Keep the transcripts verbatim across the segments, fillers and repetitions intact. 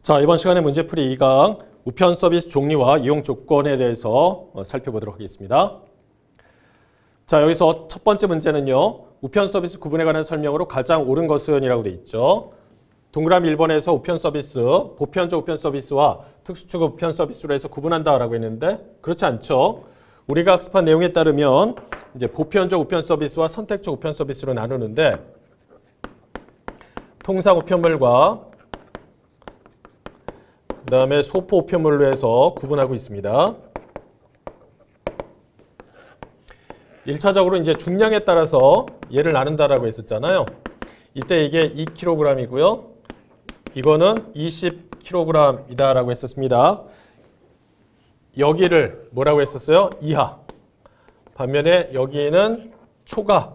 자, 이번 시간에 문제풀이 이 강 우편 서비스 종류와 이용 조건에 대해서 살펴보도록 하겠습니다. 자, 여기서 첫 번째 문제는요. 우편 서비스 구분에 관한 설명으로 가장 옳은 것은 이라고 되어 있죠. 동그라미 일 번에서 우편 서비스, 보편적 우편 서비스와 특수축 우편 서비스로 해서 구분한다라고 했는데 그렇지 않죠. 우리가 학습한 내용에 따르면 이제 보편적 우편 서비스와 선택적 우편 서비스로 나누는데 통상 우편물과 그 다음에 소포 우편물로 해서 구분하고 있습니다. 일 차적으로 이제 중량에 따라서 얘를 나눈다라고 했었잖아요. 이때 이게 이 킬로그램이고요. 이거는 이십 킬로그램이다라고 했었습니다. 여기를 뭐라고 했었어요? 이하. 반면에 여기는 초가라고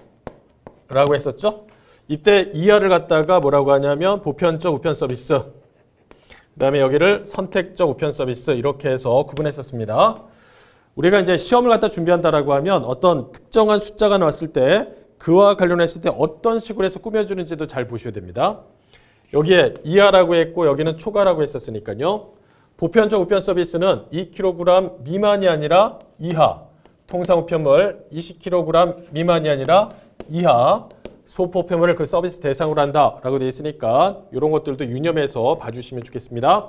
했었죠. 이때 이하를 갖다가 뭐라고 하냐면 보편적 우편 서비스. 그 다음에 여기를 선택적 우편 서비스 이렇게 해서 구분했었습니다. 우리가 이제 시험을 갖다 준비한다라고 하면 어떤 특정한 숫자가 나왔을 때 그와 관련했을 때 어떤 식으로 해서 꾸며주는지도 잘 보셔야 됩니다. 여기에 이하라고 했고 여기는 초과라고 했었으니까요. 보편적 우편 서비스는 이 킬로그램 미만이 아니라 이하, 통상 우편물 이십 킬로그램 미만이 아니라 이하, 소포 우편물을 그 서비스 대상으로 한다라고 되어 있으니까 이런 것들도 유념해서 봐주시면 좋겠습니다.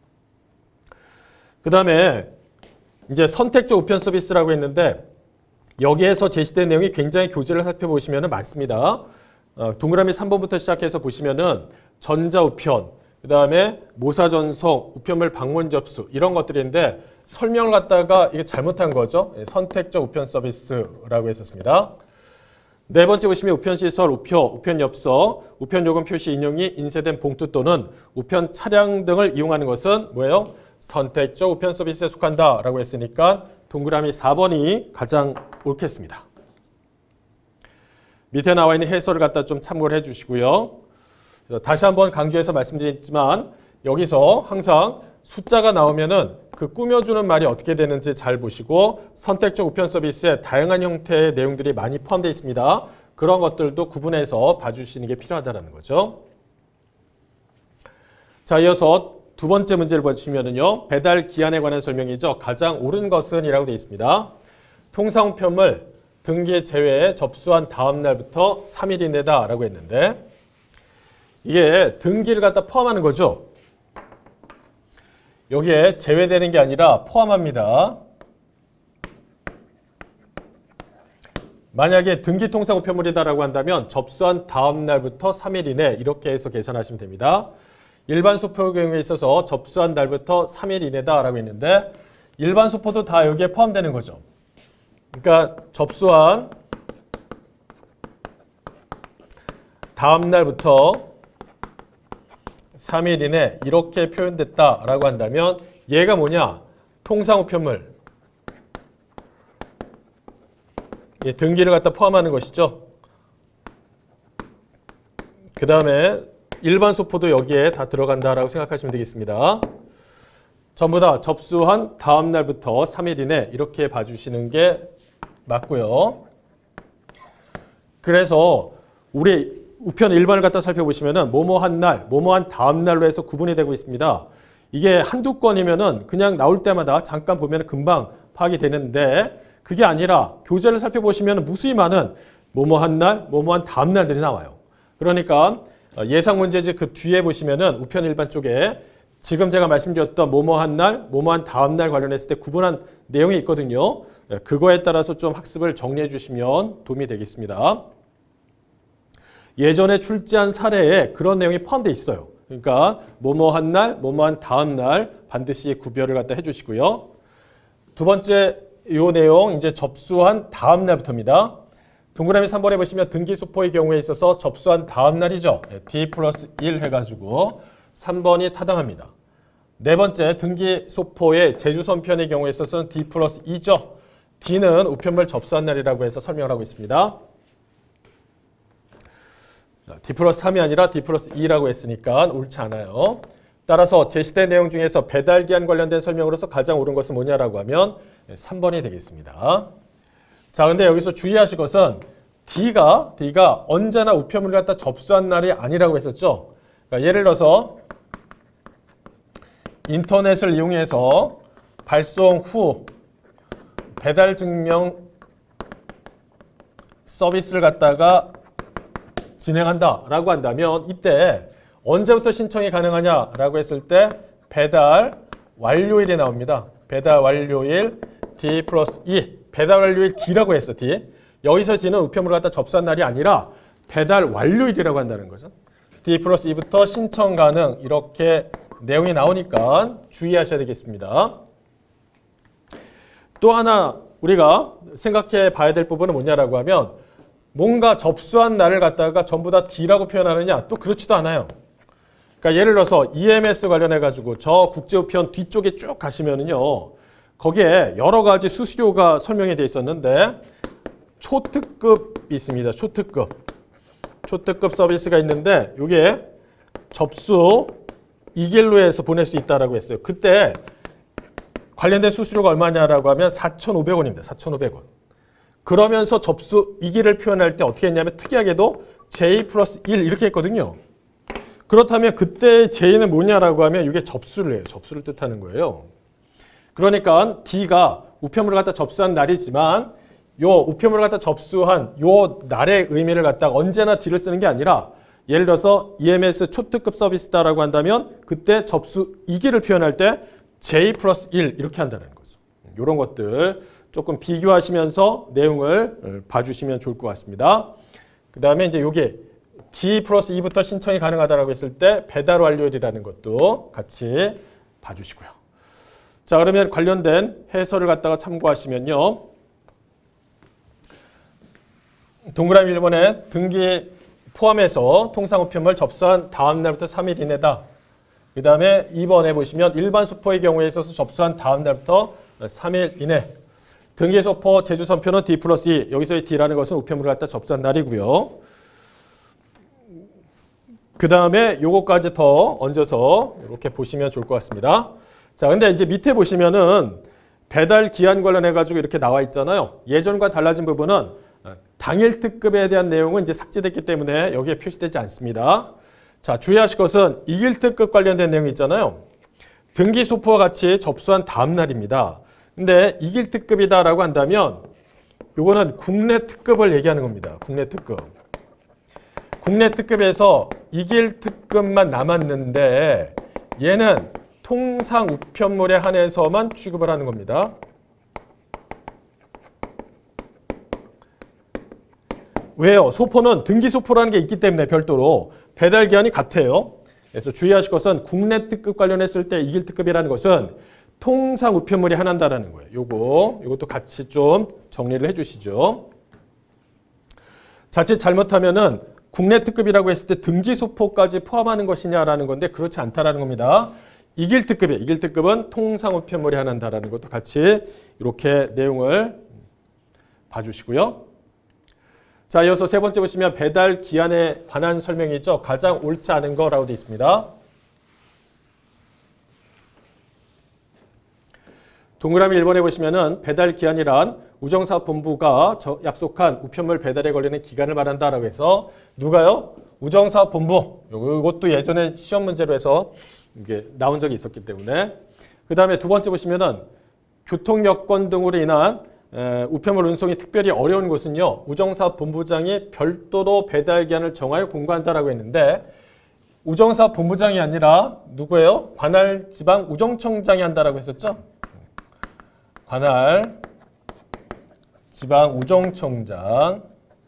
그 다음에 이제 선택적 우편 서비스라고 했는데 여기에서 제시된 내용이 굉장히 교재를 살펴보시면 많습니다. 어, 동그라미 삼 번부터 시작해서 보시면은 전자우편, 그 다음에 모사전송, 우편물 방문 접수 이런 것들인데 설명을 갖다가 이게 잘못한 거죠. 선택적 우편 서비스라고 했었습니다. 네 번째 보시면 우편시설, 우표, 우편엽서, 우편요금 표시 인용이 인쇄된 봉투 또는 우편 차량 등을 이용하는 것은 뭐예요? 선택적 우편 서비스에 속한다라고 했으니까 동그라미 사 번이 가장 옳겠습니다. 밑에 나와 있는 해설을 갖다 좀 참고를 해주시고요. 다시 한번 강조해서 말씀드렸지만 여기서 항상 숫자가 나오면은 그 꾸며주는 말이 어떻게 되는지 잘 보시고 선택적 우편 서비스에 다양한 형태의 내용들이 많이 포함되어 있습니다. 그런 것들도 구분해서 봐주시는 게 필요하다는 거죠. 자, 이어서 두 번째 문제를 보시면은요. 배달 기한에 관한 설명이죠. 가장 옳은 것은 이라고 되어 있습니다. 통상 우편물 등기 제외에 접수한 다음 날부터 삼 일 이내다라고 했는데 이게 등기를 갖다 포함하는 거죠. 여기에 제외되는 게 아니라 포함합니다. 만약에 등기 통상 우편물이다라고 한다면 접수한 다음 날부터 삼 일 이내 이렇게 해서 계산하시면 됩니다. 일반 소포의 경우에 있어서 접수한 날부터 삼 일 이내다라고 했는데 일반 소포도 다 여기에 포함되는 거죠. 그러니까 접수한 다음 날부터 삼 일 이내 이렇게 표현됐다라고 한다면 얘가 뭐냐? 통상 우편물. 예, 등기를 갖다 포함하는 것이죠. 그 다음에 일반 소포도 여기에 다 들어간다라고 생각하시면 되겠습니다. 전부 다 접수한 다음 날부터 삼 일 이내 이렇게 봐주시는 게 맞고요. 그래서 우리 우편 일 번을 갖다 살펴보시면은 뭐뭐한 날, 뭐뭐한 다음 날로 해서 구분이 되고 있습니다. 이게 한두 건이면은 그냥 나올 때마다 잠깐 보면은 금방 파악이 되는데 그게 아니라 교재를 살펴보시면은 무수히 많은 뭐뭐한 날, 뭐뭐한 다음 날들이 나와요. 그러니까 예상 문제지 그 뒤에 보시면은 우편 일반 쪽에 지금 제가 말씀드렸던 뭐뭐한 날, 뭐뭐한 다음 날 관련했을 때 구분한 내용이 있거든요. 그거에 따라서 좀 학습을 정리해 주시면 도움이 되겠습니다. 예전에 출제한 사례에 그런 내용이 포함되어 있어요. 그러니까 뭐뭐한 날, 뭐뭐한 다음 날 반드시 구별을 갖다 해주시고요. 두 번째 이 내용 이제 접수한 다음 날부터입니다. 동그라미 삼 번에 보시면 등기 소포의 경우에 있어서 접수한 다음 날이죠. D 플러스 일 해가지고 삼 번이 타당합니다. 네 번째 등기 소포의 제주 선편의 경우에 있어서는 D 플러스 이죠. D는 우편물 접수한 날이라고 해서 설명을 하고 있습니다. D 플러스 삼이 아니라 D 플러스 이라고 했으니까 옳지 않아요. 따라서 제시된 내용 중에서 배달기한 관련된 설명으로서 가장 옳은 것은 뭐냐라고 하면 삼 번이 되겠습니다. 자, 근데 여기서 주의하실 것은 D가, D가 언제나 우편물을 갖다 접수한 날이 아니라고 했었죠. 그러니까 예를 들어서 인터넷을 이용해서 발송 후 배달 증명 서비스를 갖다가 진행한다라고 한다면 이때 언제부터 신청이 가능하냐라고 했을 때 배달 완료일이 나옵니다. 배달 완료일 D 플러스 이. 배달 완료일 D라고 했어. D. 여기서 D는 우편물을 갖다 접수한 날이 아니라 배달 완료일이라고 한다는 거죠. D 플러스 이부터 신청 가능 이렇게 내용이 나오니까 주의하셔야 되겠습니다. 또 하나 우리가 생각해 봐야 될 부분은 뭐냐라고 하면 뭔가 접수한 날을 갖다가 전부 다 D라고 표현하느냐? 또 그렇지도 않아요. 그러니까 예를 들어서 이엠에스 관련해 가지고 저 국제우편 뒤쪽에 쭉 가시면은요. 거기에 여러 가지 수수료가 설명이 되어 있었는데 초특급이 있습니다. 초특급. 초특급 서비스가 있는데 이게 접수 이 길로 해서 보낼 수 있다라고 했어요. 그때 관련된 수수료가 얼마냐라고 하면 사천오백 원입니다. 사천오백 원. 그러면서 접수 이 길을 표현할 때 어떻게 했냐면 특이하게도 J 플러스 일 이렇게 했거든요. 그렇다면 그때 J는 뭐냐라고 하면 이게 접수를 해요. 접수를 뜻하는 거예요. 그러니까 D가 우편물을 갖다 접수한 날이지만 요 우편물을 갖다 접수한 요 날의 의미를 갖다가 언제나 D를 쓰는 게 아니라 예를 들어서 이엠에스 초특급 서비스다라고 한다면 그때 접수 이 길을 표현할 때 J 플러스 일 이렇게 한다는 거죠. 이런 것들 조금 비교하시면서 내용을 봐주시면 좋을 것 같습니다. 그 다음에 이제 요게 D 플러스 이부터 신청이 가능하다라고 했을 때 배달 완료일이라는 것도 같이 봐주시고요. 자, 그러면 관련된 해설을 갖다가 참고하시면요. 동그라미 일 번에 등기 포함해서 통상우편물 접수한 다음 날부터 삼 일 이내다. 그 다음에 이 번에 보시면 일반 수포의 경우에 있어서 접수한 다음 날부터 삼 일 이내. 등기 소포 제주 선표는 D 플러스 이. 여기서의 D라는 것은 우편물을 갖다 접수한 날이고요. 그 다음에 요거까지 더 얹어서 이렇게 보시면 좋을 것 같습니다. 자, 근데 이제 밑에 보시면은 배달 기한 관련해 가지고 이렇게 나와 있잖아요. 예전과 달라진 부분은 당일 특급에 대한 내용은 이제 삭제됐기 때문에 여기에 표시되지 않습니다. 자, 주의하실 것은 이길 특급 관련된 내용이 있잖아요. 등기 소포와 같이 접수한 다음 날입니다. 근데 이길 특급이다라고 한다면 요거는 국내 특급을 얘기하는 겁니다. 국내 특급. 국내 특급에서 이길 특급만 남았는데 얘는 통상 우편물에 한해서만 취급을 하는 겁니다. 왜요? 소포는 등기 소포라는 게 있기 때문에 별도로 배달 기한이 같아요. 그래서 주의하실 것은 국내 특급 관련했을 때 이길 특급이라는 것은 통상 우편물이 하나다라는 거예요. 요거, 요것도 같이 좀 정리를 해주시죠. 자칫 잘못하면은 국내 특급이라고 했을 때 등기 소포까지 포함하는 것이냐라는 건데 그렇지 않다라는 겁니다. 이길 특급이에요. 이길 특급은 통상 우편물이 하나다라는 것도 같이 이렇게 내용을 봐주시고요. 자, 이어서 세 번째 보시면 배달 기한에 관한 설명이 있죠. 가장 옳지 않은 거라고 되어 있습니다. 동그라미 일 번에 보시면은 배달 기한이란 우정사업본부가 약속한 우편물 배달에 걸리는 기간을 말한다라고 해서 누가요? 우정사업본부. 이것도 예전에 시험 문제로 해서 이게 나온 적이 있었기 때문에. 그 다음에 두 번째 보시면은 교통 여건 등으로 인한 에, 우편물 운송이 특별히 어려운 곳은요. 우정사업본부장이 별도로 배달 기한을 정하여 공고한다라고 했는데 우정사업본부장이 아니라 누구예요? 관할 지방 우정청장이 한다라고 했었죠. 관할 지방 우정청장이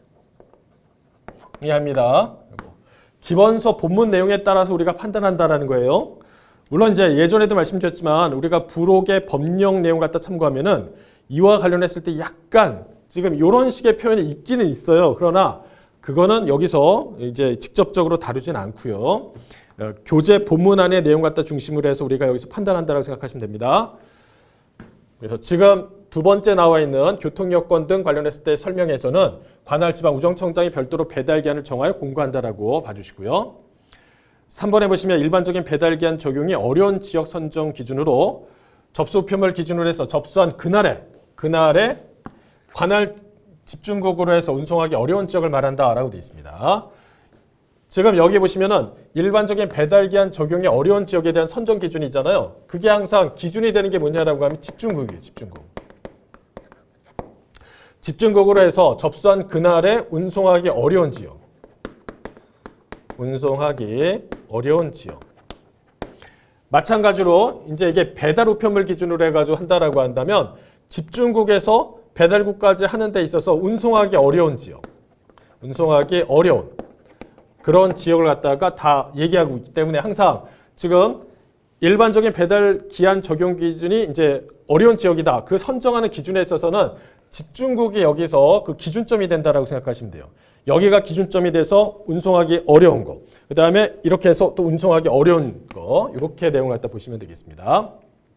합니다. 기본서 본문 내용에 따라서 우리가 판단한다라는 거예요. 물론 이제 예전에도 말씀드렸지만 우리가 부록의 법령 내용 갖다 참고하면은 이와 관련했을 때 약간 지금 이런 식의 표현이 있기는 있어요. 그러나 그거는 여기서 이제 직접적으로 다루진 않고요. 어, 교재 본문안의 내용 갖다 중심으로 해서 우리가 여기서 판단한다라고 생각하시면 됩니다. 그래서 지금 두 번째 나와 있는 교통여건 등 관련했을 때 설명에서는 관할 지방 우정청장이 별도로 배달 기한을 정하여 공고한다라고 봐주시고요. 삼 번에 보시면 일반적인 배달 기한 적용이 어려운 지역 선정 기준으로 접수 우편물 기준으로 해서 접수한 그날에 그날에 관할 집중국으로 해서 운송하기 어려운 지역을 말한다라고 되어 있습니다. 지금 여기 보시면은 일반적인 배달기한 적용이 어려운 지역에 대한 선정 기준이잖아요. 그게 항상 기준이 되는 게 뭐냐라고 하면 집중국이에요. 집중국. 집중국으로 해서 접수한 그날에 운송하기 어려운 지역. 운송하기 어려운 지역. 마찬가지로 이제 이게 배달 우편물 기준으로 해가지고 한다라고 한다면 집중국에서 배달국까지 하는 데 있어서 운송하기 어려운 지역. 운송하기 어려운 그런 지역을 갖다가 다 얘기하고 있기 때문에 항상 지금 일반적인 배달 기한 적용 기준이 이제 어려운 지역이다. 그 선정하는 기준에 있어서는 집중국이 여기서 그 기준점이 된다라고 생각하시면 돼요. 여기가 기준점이 돼서 운송하기 어려운 거. 그 다음에 이렇게 해서 또 운송하기 어려운 거. 이렇게 내용을 갖다 보시면 되겠습니다.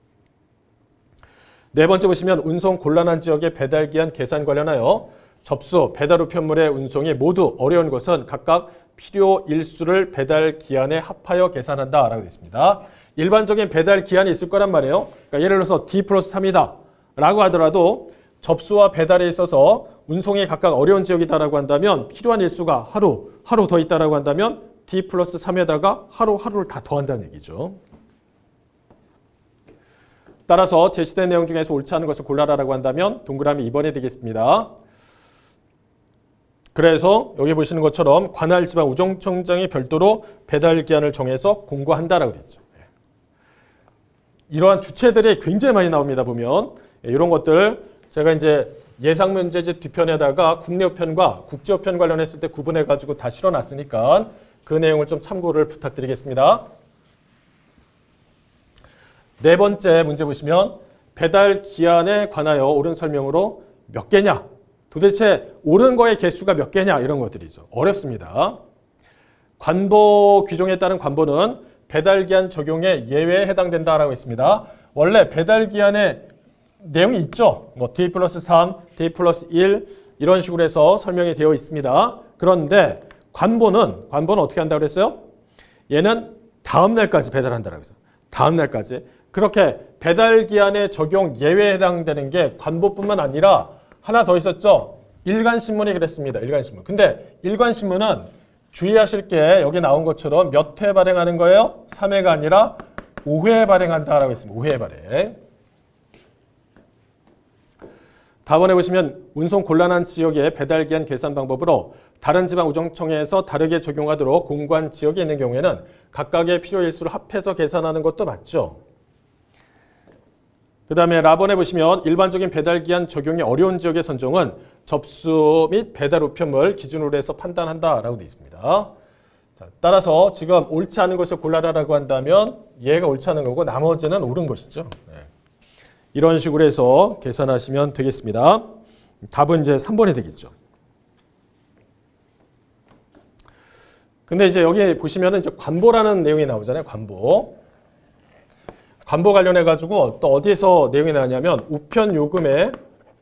네 번째 보시면 운송 곤란한 지역의 배달 기한 계산 관련하여 접수, 배달 우편물의 운송이 모두 어려운 것은 각각 필요 일수를 배달 기한에 합하여 계산한다라고 되어 있습니다. 일반적인 배달 기한이 있을 거란 말이에요. 그러니까 예를 들어서 디 플러스 삼이다 라고 하더라도 접수와 배달에 있어서 운송이 각각 어려운 지역이다라고 한다면 필요한 일수가 하루, 하루 더 있다라고 한다면 디 플러스 삼에다가 하루, 하루를 다 더한다는 얘기죠. 따라서 제시된 내용 중에서 옳지 않은 것을 골라라라고 한다면 동그라미 이 번이 되겠습니다. 그래서 여기 보시는 것처럼 관할 지방 우정청장이 별도로 배달 기한을 정해서 공고한다라고 되어 있죠. 이러한 주체들이 굉장히 많이 나옵니다. 보면 이런 것들 제가 이제 예상 문제집 뒤편에다가 국내 우편과 국제 우편 관련했을 때 구분해 가지고 다 실어놨으니까 그 내용을 좀 참고를 부탁드리겠습니다. 네 번째 문제 보시면 배달 기한에 관하여 옳은 설명으로 몇 개냐? 도대체 옳은 거의 개수가 몇 개냐? 이런 것들이죠. 어렵습니다. 관보 규정에 따른 관보는 배달기한 적용에 예외에 해당된다라고 했습니다. 원래 배달기한에 내용이 있죠. 뭐 디 플러스 삼, 디 플러스 일 이런 식으로 해서 설명이 되어 있습니다. 그런데 관보는 관보는 어떻게 한다고 그랬어요? 얘는 다음 날까지 배달한다라고 했어요. 다음 날까지. 그렇게 배달기한에 적용 예외에 해당되는 게 관보뿐만 아니라 하나 더 있었죠. 일간신문이 그랬습니다. 일간신문. 근데 일간신문은 주의하실 게 여기 나온 것처럼 몇 회 발행하는 거예요? 삼 회가 아니라 오 회 발행한다라고 했습니다. 오 회 발행. 다음번에 보시면 운송 곤란한 지역의 배달기한 계산 방법으로 다른 지방 우정청에서 다르게 적용하도록 공고한 지역이 있는 경우에는 각각의 필요 일수를 합해서 계산하는 것도 맞죠. 그 다음에 라번에 보시면 일반적인 배달기한 적용이 어려운 지역의 선정은 접수 및 배달 우편물 기준으로 해서 판단한다라고 되어 있습니다. 자, 따라서 지금 옳지 않은 것을 골라라라고 한다면 얘가 옳지 않은 거고 나머지는 옳은 것이죠. 네. 이런 식으로 해서 계산하시면 되겠습니다. 답은 이제 삼 번이 되겠죠. 근데 이제 여기 보시면은 이제 관보라는 내용이 나오잖아요. 관보. 관보 관련해 가지고 또 어디에서 내용이 나냐면 우편 요금에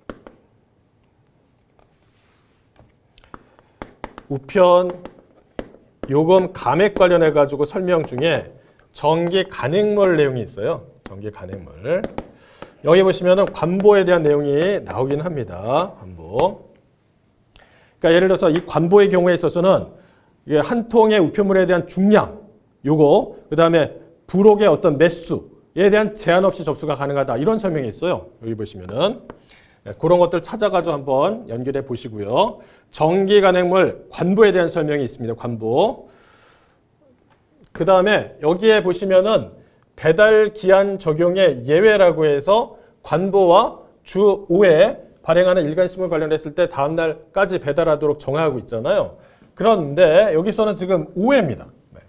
우편 요금 감액 관련해 가지고 설명 중에 정기 간행물 내용이 있어요. 정기 간행물. 여기 보시면은 관보에 대한 내용이 나오긴 합니다. 관보. 그러니까 예를 들어서 이 관보의 경우에 있어서는 한 통의 우편물에 대한 중량, 요거, 그 다음에 부록의 어떤 매수에 대한 제한 없이 접수가 가능하다. 이런 설명이 있어요. 여기 보시면은. 그런 것들 찾아가지고 한번 연결해 보시고요. 정기 간행물 관보에 대한 설명이 있습니다. 관보. 그 다음에 여기에 보시면은 배달 기한 적용의 예외라고 해서 관보와 주 오 회 발행하는 일간신문 관련했을 때 다음 날까지 배달하도록 정하고 있잖아요. 그런데 여기서는 지금 오 회입니다.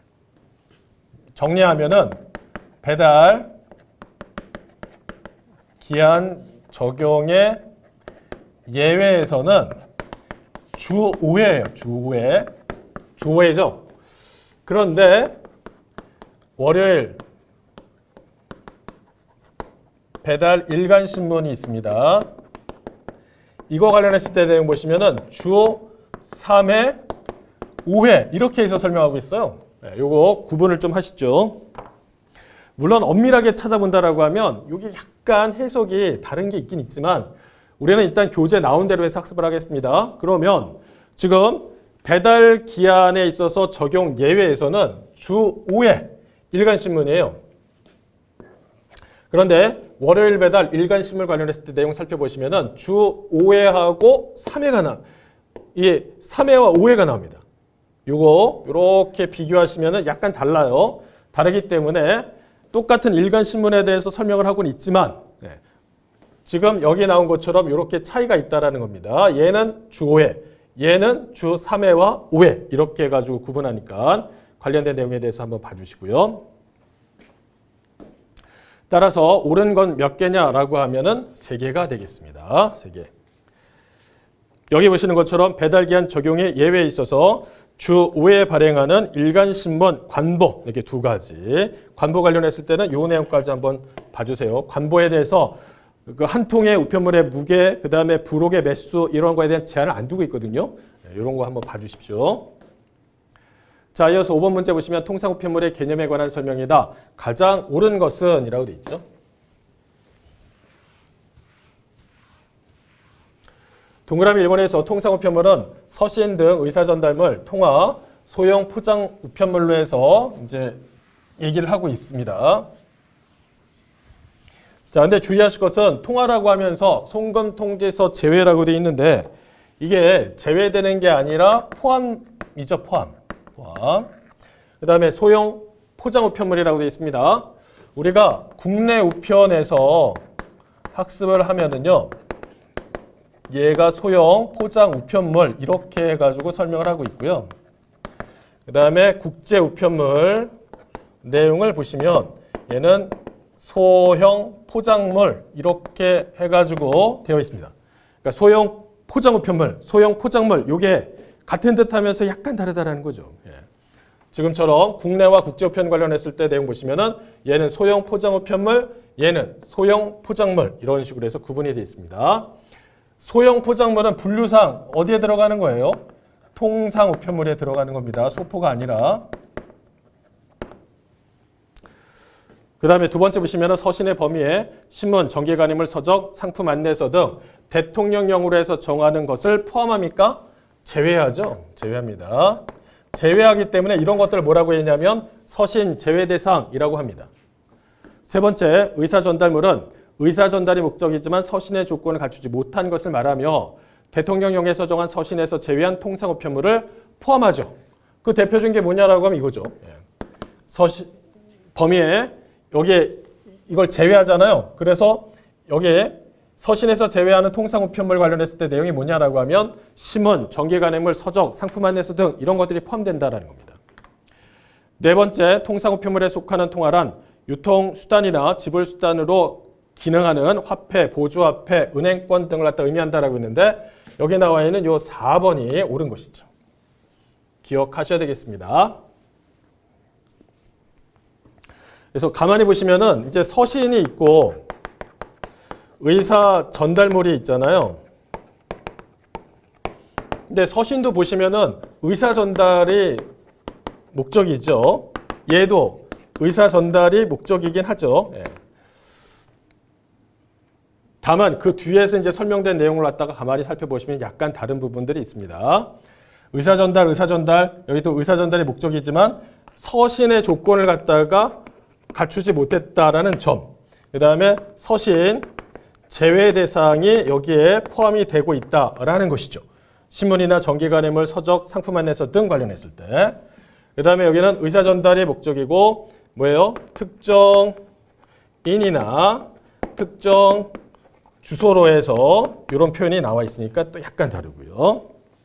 정리하면은 배달 기한 적용의 예외에서는 주 오 회예요. 주 오 회. 주 오 회죠. 그런데 월요일 배달 일간신문이 있습니다. 이거 관련했을 때 내용 보시면은 주 삼 회, 오 회 이렇게 해서 설명하고 있어요. 네, 요거 구분을 좀 하시죠. 물론 엄밀하게 찾아본다라고 하면 여기 약간 해석이 다른 게 있긴 있지만 우리는 일단 교재 나온 대로 해서 학습을 하겠습니다. 그러면 지금 배달 기한에 있어서 적용 예외에서는 주 오 회 일간신문이에요. 그런데 월요일 배달 일간신문 관련했을 때 내용 살펴보시면은 주 오 회하고 삼 회가 나, 이 삼 회와 오 회가 나옵니다. 요거 이렇게 비교하시면은 약간 달라요. 다르기 때문에 똑같은 일간신문에 대해서 설명을 하고는 있지만 네. 지금 여기 나온 것처럼 이렇게 차이가 있다라는 겁니다. 얘는 주 오 회, 얘는 주 삼 회와 오 회 이렇게 해가지고 구분하니까 관련된 내용에 대해서 한번 봐주시고요. 따라서 옳은 건 몇 개냐라고 하면은 세 개가 되겠습니다. 세 개. 여기 보시는 것처럼 배달기한 적용의 예외에 있어서 주 오 회 발행하는 일간신문 관보 이렇게 두 가지. 관보 관련했을 때는 이 내용까지 한번 봐주세요. 관보에 대해서 그 한 통의 우편물의 무게, 그 다음에 부록의 매수 이런 거에 대한 제한을 안 두고 있거든요. 이런 거 한번 봐주십시오. 자, 이어서 오 번 문제 보시면 통상우편물의 개념에 관한 설명이다. 가장 옳은 것은 이라고 되어 있죠. 동그라미 일 번에서 통상우편물은 서신 등 의사전달물, 통화, 소형 포장 우편물로 해서 이제 얘기를 하고 있습니다. 자, 근데 주의하실 것은 통화라고 하면서 송금통지서 제외라고 되어 있는데 이게 제외되는 게 아니라 포함이죠, 포함. 포함. 그 다음에 소형 포장 우편물이라고 되어 있습니다. 우리가 국내 우편에서 학습을 하면은요, 얘가 소형 포장 우편물 이렇게 해가지고 설명을 하고 있고요. 그 다음에 국제 우편물 내용을 보시면 얘는 소형 포장물 이렇게 해가지고 되어 있습니다. 그러니까 소형 포장 우편물, 소형 포장물 요게 같은 듯 하면서 약간 다르다라는 거죠. 예. 지금처럼 국내와 국제 우편 관련했을 때 내용 보시면은 얘는 소형 포장 우편물, 얘는 소형 포장물 이런 식으로 해서 구분이 되어 있습니다. 소형 포장물은 분류상 어디에 들어가는 거예요? 통상 우편물에 들어가는 겁니다. 소포가 아니라. 그 다음에 두 번째 보시면 서신의 범위에 신문, 정기간임물, 서적, 상품 안내서 등 대통령령으로 해서 정하는 것을 포함합니까? 제외하죠. 제외합니다. 제외하기 때문에 이런 것들을 뭐라고 했냐면 서신 제외 대상이라고 합니다. 세 번째, 의사전달물은 의사전달이 목적이지만 서신의 조건을 갖추지 못한 것을 말하며 대통령령에서 정한 서신에서 제외한 통상우편물을 포함하죠. 그 대표적인 게 뭐냐라고 하면 이거죠. 서신 범위에 여기에 이걸 제외하잖아요. 그래서 여기에 서신에서 제외하는 통상우편물 관련했을 때 내용이 뭐냐라고 하면 신문, 정기간행물, 서적, 상품 안내서 등 이런 것들이 포함된다는 겁니다. 네 번째, 통상우편물에 속하는 통화란 유통수단이나 지불수단으로 기능하는 화폐, 보조화폐, 은행권 등을 갖다 의미한다라고 했는데 여기 나와 있는 요 사 번이 옳은 것이죠. 기억하셔야 되겠습니다. 그래서 가만히 보시면은 이제 서신이 있고 의사 전달물이 있잖아요. 근데 서신도 보시면은 의사 전달이 목적이죠. 얘도 의사 전달이 목적이긴 하죠. 예. 다만 그 뒤에서 이제 설명된 내용을 갖다가 가만히 살펴보시면 약간 다른 부분들이 있습니다. 의사 전달, 의사 전달, 여기도 의사 전달이 목적이지만 서신의 조건을 갖다가 갖추지 못했다라는 점. 그 다음에 서신 제외 대상이 여기에 포함이 되고 있다라는 것이죠. 신문이나 정기간행물, 서적, 상품 안내서 등 관련했을 때. 그 다음에 여기는 의사 전달이 목적이고 뭐예요? 특정 인이나 특정 주소로 해서 이런 표현이 나와 있으니까 또 약간 다르고요.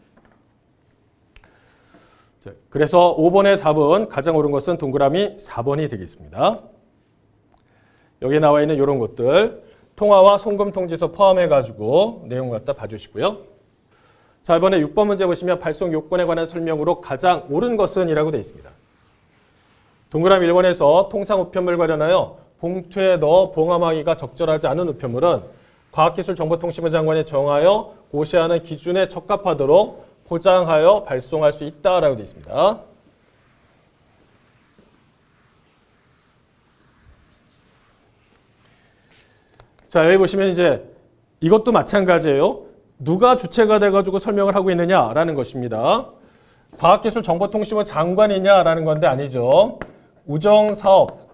자, 그래서 오 번의 답은 가장 옳은 것은 동그라미 사 번이 되겠습니다. 여기 나와 있는 이런 것들 통화와 송금통지서 포함해가지고 내용을 갖다 봐주시고요. 자, 이번에 육 번 문제 보시면 발송 요건에 관한 설명으로 가장 옳은 것은 이라고 되어 있습니다. 동그라미 일 번에서 통상우편물 관련하여 봉투에 넣어 봉함하기가 적절하지 않은 우편물은 과학기술정보통신부 장관이 정하여 고시하는 기준에 적합하도록 포장하여 발송할 수 있다라고 되어 있습니다. 자, 여기 보시면 이제 이것도 마찬가지예요. 누가 주체가 돼가지고 설명을 하고 있느냐라는 것입니다. 과학기술정보통신부 장관이냐라는 건데 아니죠. 우정사업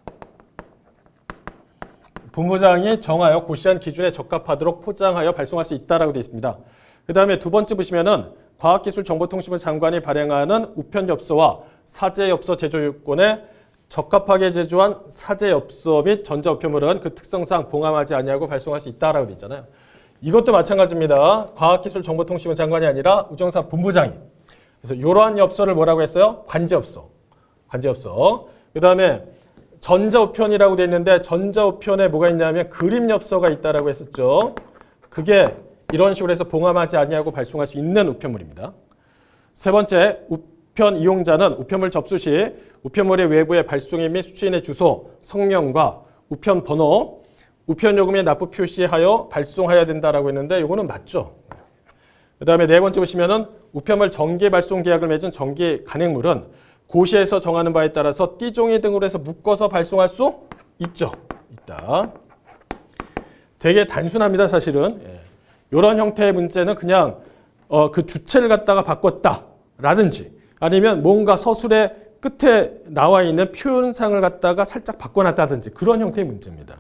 본부장이 정하여 고시한 기준에 적합하도록 포장하여 발송할 수 있다라고 되어 있습니다. 그 다음에 두 번째 보시면은 과학기술정보통신부 장관이 발행하는 우편엽서와 사제엽서 제조요건에 적합하게 제조한 사제엽서 및 전자우편물은 그 특성상 봉함하지 아니하고 발송할 수 있다라고 되어 있잖아요. 이것도 마찬가지입니다. 과학기술정보통신부 장관이 아니라 우정사 본부장이. 그래서 이러한 엽서를 뭐라고 했어요? 관제엽서. 관제엽서. 그 다음에 전자우편이라고 되어 있는데 전자우편에 뭐가 있냐면 그림엽서가 있다라고 했었죠. 그게 이런 식으로 해서 봉함하지 아니하고 발송할 수 있는 우편물입니다. 세 번째, 우편 이용자는 우편물 접수 시 우편물의 외부에 발송인 및 수취인의 주소, 성명과 우편 번호, 우편 요금의 납부 표시하여 발송해야 된다라고 했는데 이거는 맞죠. 그 다음에 네 번째 보시면은 우편물 정기 발송 계약을 맺은 정기 간행물은 고시에서 정하는 바에 따라서 띠종이 등으로 해서 묶어서 발송할 수 있죠. 있다. 되게 단순합니다, 사실은. 예. 이런 형태의 문제는 그냥 어, 그 주체를 갖다가 바꿨다라든지 아니면 뭔가 서술의 끝에 나와 있는 표현상을 갖다가 살짝 바꿔놨다든지 그런 형태의 문제입니다.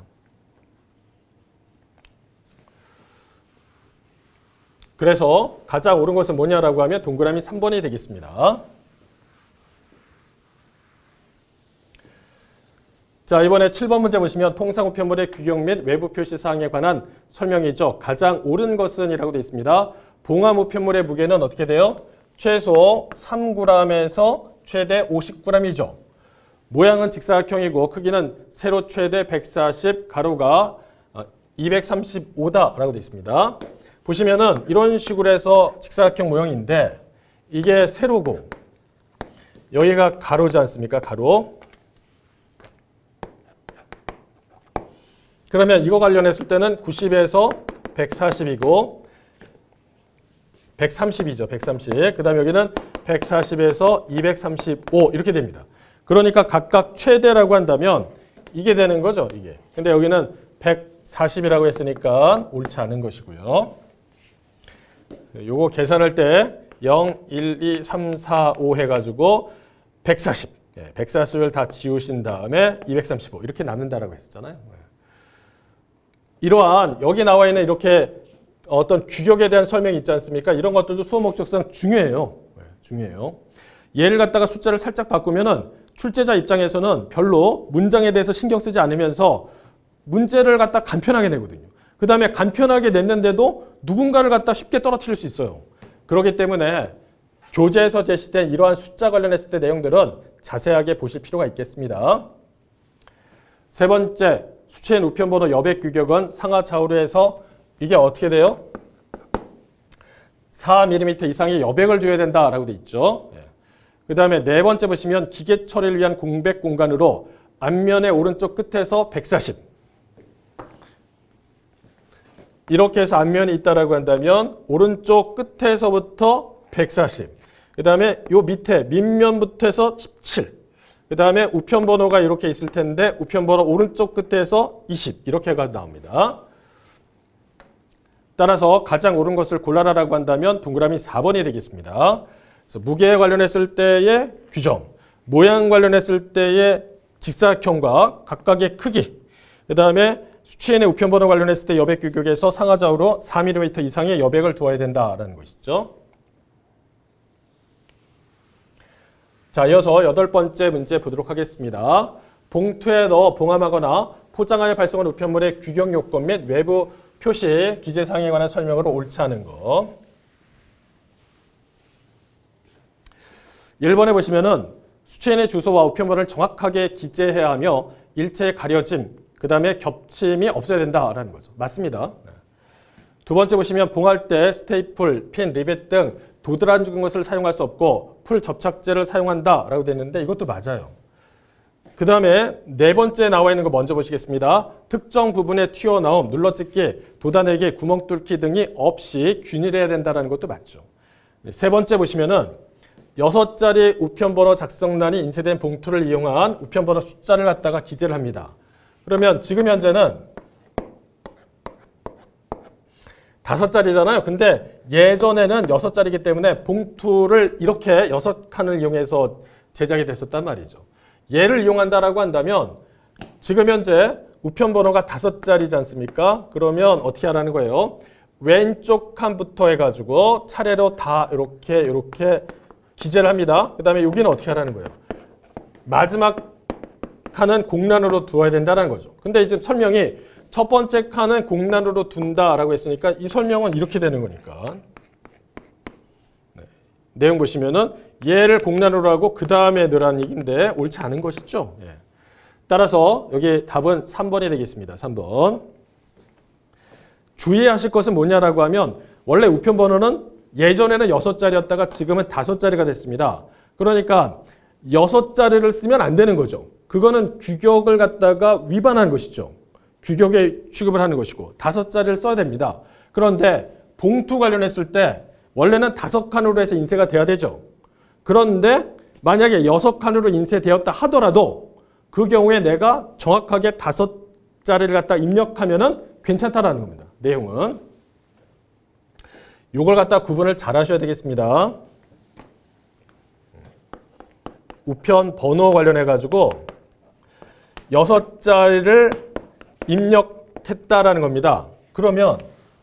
그래서 가장 옳은 것은 뭐냐라고 하면 동그라미 삼 번이 되겠습니다. 자, 이번에 칠 번 문제 보시면 통상우편물의 규격 및 외부 표시 사항에 관한 설명이죠. 가장 옳은 것은 이라고 되어 있습니다. 봉함우편물의 무게는 어떻게 돼요? 최소 삼 그램에서 최대 오십 그램이죠. 모양은 직사각형이고 크기는 세로 최대 백사십, 가로가 이백삼십오다라고 되어 있습니다. 보시면은 이런 식으로 해서 직사각형 모형인데 이게 세로고 여기가 가로지 않습니까? 가로. 그러면 이거 관련했을 때는 구십에서 백사십이고 백삼십이죠. 백삼십. 그 다음에 여기는 백사십에서 이백삼십오 이렇게 됩니다. 그러니까 각각 최대라고 한다면 이게 되는 거죠. 이게. 근데 여기는 백사십이라고 했으니까 옳지 않은 것이고요. 요거 계산할 때 영, 일, 이, 삼, 사, 오 해가지고 백사십. 예, 백사십을 다 지우신 다음에 이백삼십오 이렇게 남는다라고 했었잖아요. 이러한 여기 나와 있는 이렇게 어떤 규격에 대한 설명이 있지 않습니까? 이런 것들도 수업 목적상 중요해요. 네, 중요해요. 얘를 갖다가 숫자를 살짝 바꾸면은 출제자 입장에서는 별로 문장에 대해서 신경 쓰지 않으면서 문제를 갖다 간편하게 내거든요. 그 다음에 간편하게 냈는데도 누군가를 갖다 쉽게 떨어뜨릴 수 있어요. 그렇기 때문에 교재에서 제시된 이러한 숫자 관련했을 때 내용들은 자세하게 보실 필요가 있겠습니다. 세 번째, 수취인 우편번호 여백 규격은 상하 좌우로 해서 이게 어떻게 돼요? 사 밀리미터 이상의 여백을 줘야 된다라고 돼 있죠. 예. 그 다음에 네 번째 보시면 기계 처리를 위한 공백 공간으로 앞면의 오른쪽 끝에서 백사십. 이렇게 해서 앞면이 있다라고 한다면 오른쪽 끝에서부터 백사십. 그 다음에 요 밑에 밑면부터 해서 십칠. 그 다음에 우편번호가 이렇게 있을 텐데 우편번호 오른쪽 끝에서 이십 이렇게가 나옵니다. 따라서 가장 옳은 것을 골라라라고 한다면 동그라미 사 번이 되겠습니다. 그래서 무게에 관련했을 때의 규정, 모양 관련했을 때의 직사각형과 각각의 크기, 그 다음에 수취인의 우편번호 관련했을 때 여백 규격에서 상하 좌우로 사 밀리미터 이상의 여백을 두어야 된다라는 것이죠. 자, 이어서 여덟 번째 문제 보도록 하겠습니다. 봉투에 넣어 봉함하거나 포장하여 발송한 우편물의 규격 요건 및 외부 표시, 기재사항에 관한 설명으로 옳지 않은 거. 일 번에 보시면은 수취인의 주소와 우편물을 정확하게 기재해야 하며 일체의 가려짐, 그 다음에 겹침이 없어야 된다라는 거죠. 맞습니다. 두 번째 보시면 봉할 때 스테이플, 핀, 리벳 등 도드라진 것을 사용할 수 없고 풀 접착제를 사용한다라고 되어 있는데 이것도 맞아요. 그 다음에 네 번째 나와 있는 거 먼저 보시겠습니다. 특정 부분에 튀어나옴, 눌러찍기, 돋아내기, 구멍 뚫기 등이 없이 균일해야 된다는 것도 맞죠. 세 번째 보시면은 여섯 자리 우편번호 작성란이 인쇄된 봉투를 이용한 우편번호 숫자를 갖다가 기재를 합니다. 그러면 지금 현재는 다섯 자리잖아요. 근데 예전에는 여섯 자리이기 때문에 봉투를 이렇게 여섯 칸을 이용해서 제작이 됐었단 말이죠. 얘를 이용한다라고 한다면 지금 현재 우편 번호가 다섯 자리지 않습니까? 그러면 어떻게 하라는 거예요? 왼쪽 칸부터 해가지고 차례로 다 이렇게 이렇게 기재를 합니다. 그 다음에 여기는 어떻게 하라는 거예요? 마지막 칸은 공란으로 두어야 된다는 거죠. 근데 지금 설명이 첫 번째 칸은 공란으로 둔다라고 했으니까 이 설명은 이렇게 되는 거니까. 네. 내용 보시면은 얘를 공란으로 하고 그 다음에 넣으라는 얘기인데 옳지 않은 것이죠. 예. 따라서 여기 답은 삼 번이 되겠습니다. 삼 번. 주의하실 것은 뭐냐라고 하면 원래 우편 번호는 예전에는 여섯 자리였다가 지금은 다섯 자리가 됐습니다. 그러니까 여섯 자리를 쓰면 안 되는 거죠. 그거는 규격을 갖다가 위반하는 것이죠. 규격에 취급을 하는 것이고 다섯 자리를 써야 됩니다. 그런데 봉투 관련했을 때 원래는 다섯 칸으로 해서 인쇄가 돼야 되죠. 그런데 만약에 여섯 칸으로 인쇄되었다 하더라도 그 경우에 내가 정확하게 다섯 자리를 갖다 입력하면은 괜찮다라는 겁니다. 내용은. 요걸 갖다 구분을 잘 하셔야 되겠습니다. 우편 번호 관련해 가지고 여섯 자리를 입력했다라는 겁니다. 그러면